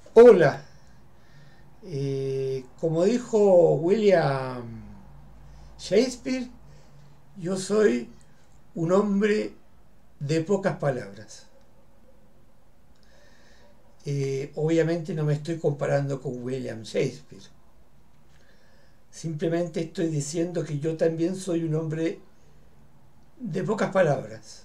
Hola, como dijo William Shakespeare, yo soy un hombre de pocas palabras. Obviamente no me estoy comparando con William Shakespeare. Simplemente estoy diciendo que yo también soy un hombre de pocas palabras.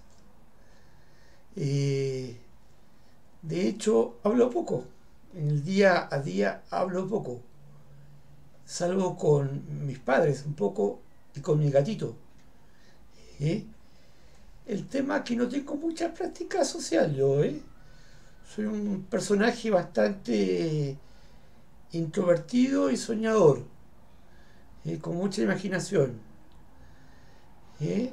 Eh, de hecho, hablo poco. En el día a día hablo poco. Salgo con mis padres un poco y con mi gatito. ¿Eh? El tema es que no tengo mucha práctica social yo, ¿eh? Soy un personaje bastante introvertido y soñador, con mucha imaginación. ¿Eh?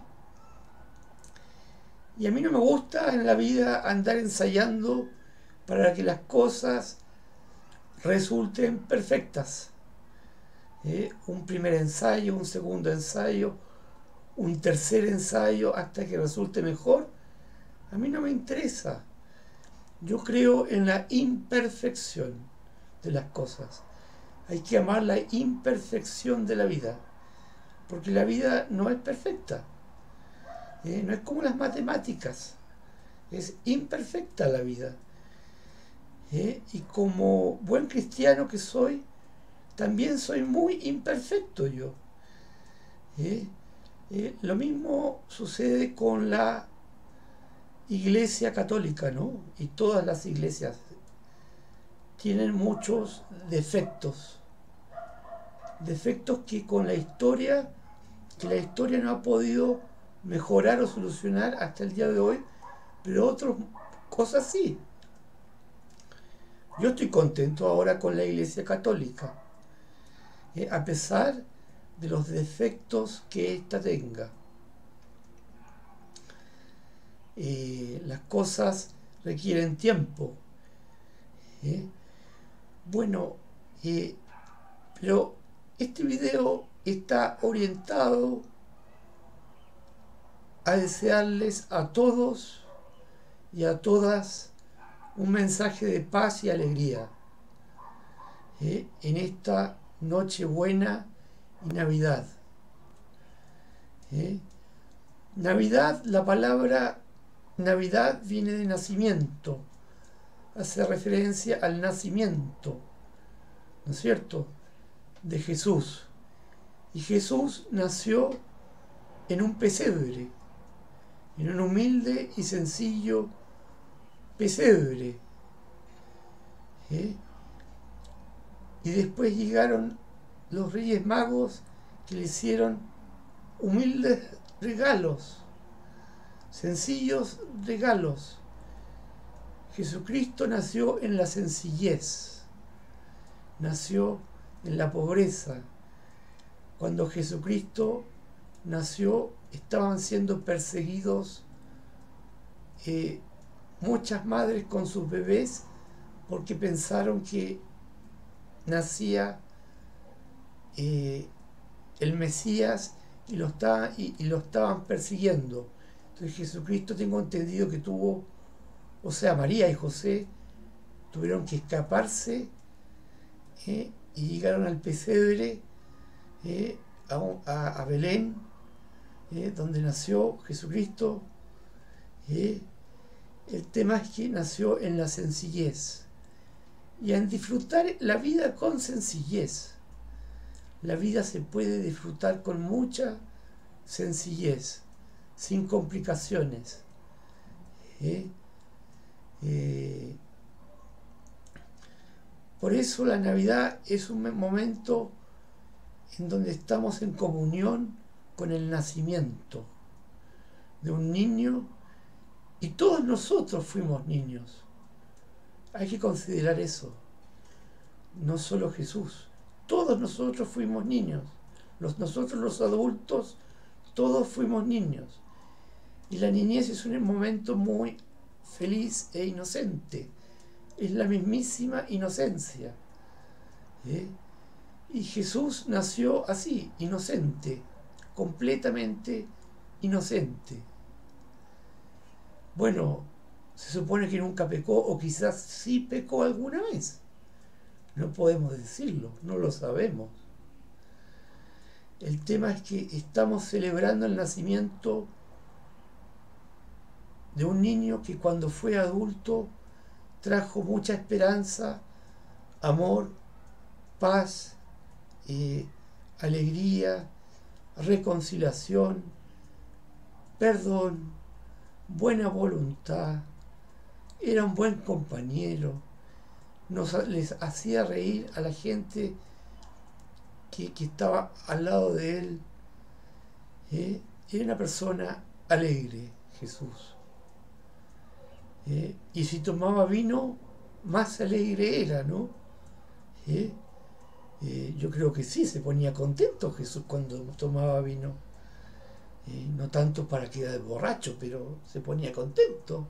Y a mí no me gusta en la vida andar ensayando para que las cosas resulten perfectas. Un primer ensayo, un segundo ensayo, un tercer ensayo hasta que resulte mejor. A mí no me interesa. Yo creo en la imperfección de las cosas. Hay que amar la imperfección de la vida, porque la vida no es perfecta, no es como las matemáticas, es imperfecta la vida. Y como buen cristiano que soy, también soy muy imperfecto yo. ¿eh? Lo mismo sucede con la iglesia católica, ¿no? Y todas las iglesias tienen muchos defectos, defectos que la historia no ha podido mejorar o solucionar hasta el día de hoy, pero otras cosas sí. Yo estoy contento ahora con la Iglesia Católica, a pesar de los defectos que ésta tenga. Las cosas requieren tiempo. ¿eh? Bueno, pero este video está orientado a desearles a todos y a todas un mensaje de paz y alegría en esta noche buena y Navidad. ¿eh? Navidad, la palabra Navidad viene de nacimiento, hace referencia al nacimiento, ¿no es cierto?, de Jesús. Y Jesús nació en un pesebre, en un humilde y sencillo pesebre. ¿eh? Y después llegaron los Reyes Magos que le hicieron humildes regalos, sencillos regalos. Jesucristo nació en la sencillez, nació en la pobreza. Cuando Jesucristo nació estaban siendo perseguidos muchas madres con sus bebés porque pensaron que nacía el Mesías y lo estaban persiguiendo. Entonces Jesucristo, tengo entendido que tuvo, o sea, María y José tuvieron que escaparse y llegaron al pesebre, a Belén, donde nació Jesucristo. El tema es que nació en la sencillez y en disfrutar la vida con sencillez. La vida se puede disfrutar con mucha sencillez, sin complicaciones. ¿eh? Por eso la Navidad es un momento en donde estamos en comunión con el nacimiento de un niño, y todos nosotros fuimos niños. Hay que considerar eso. No solo Jesús. Todos nosotros fuimos niños. Nosotros los adultos, todos fuimos niños. Y la niñez es un momento muy feliz e inocente. Es la mismísima inocencia. Y Jesús nació así, inocente, completamente inocente. Bueno, se supone que nunca pecó, o quizás sí pecó alguna vez. No podemos decirlo, no lo sabemos. El tema es que estamos celebrando el nacimiento de un niño que cuando fue adulto trajo mucha esperanza, amor, paz, alegría, reconciliación, perdón, buena voluntad, era un buen compañero, les hacía reír a la gente que estaba al lado de él. Era una persona alegre, Jesús. Y si tomaba vino, más alegre era, ¿no? Yo creo que sí, se ponía contento Jesús cuando tomaba vino. No tanto para quedar borracho, pero se ponía contento.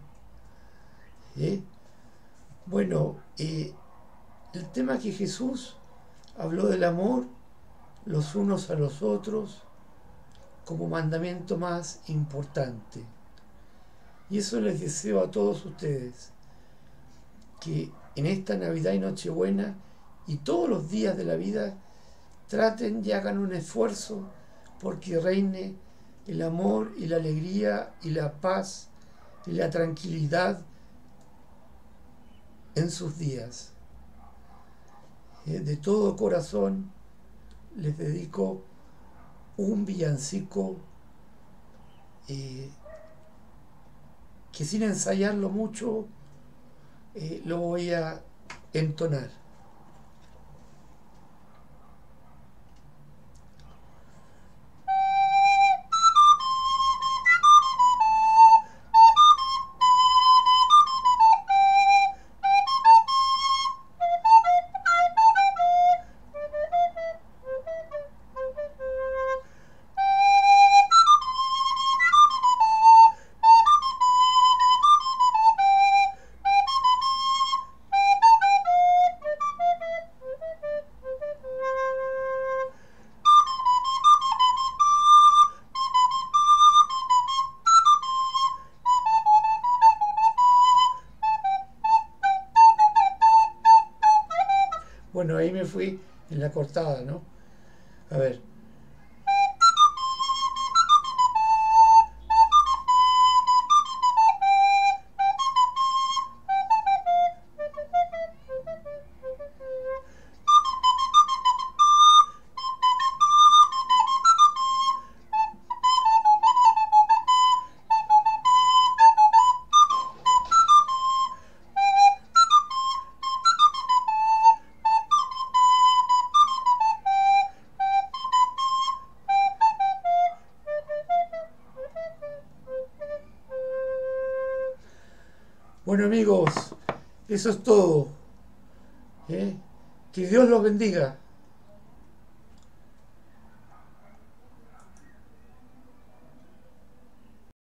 Bueno, el tema es que Jesús habló del amor los unos a los otros como mandamiento más importante. Y eso les deseo a todos ustedes, que en esta Navidad y Nochebuena y todos los días de la vida traten y hagan un esfuerzo porque reine el amor y la alegría y la paz y la tranquilidad en sus días. De todo corazón les dedico un villancico que sin ensayarlo mucho lo voy a entonar. Bueno, ahí me fui en la cortada, ¿no? A ver. Bueno amigos, eso es todo. Que Dios los bendiga.